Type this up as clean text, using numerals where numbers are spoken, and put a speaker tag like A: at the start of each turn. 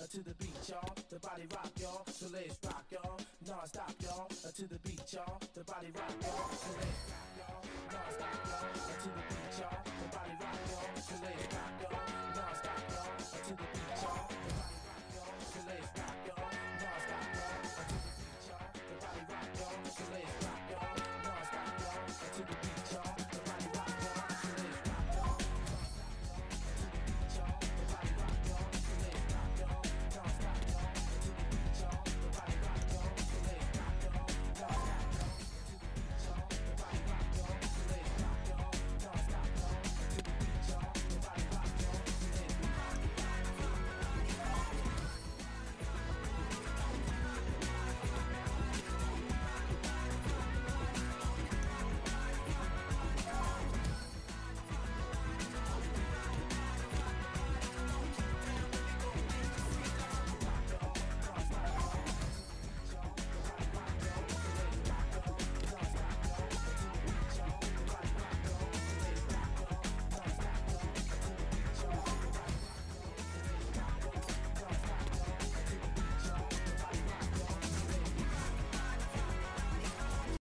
A: to the beat, y'all. The body rock, y'all. So let's rock, y'all. Non-stop, y'all. To the beat, y'all. The body rock, y'all. So let's rock, y'all. Non-stop, y'all. To the beat.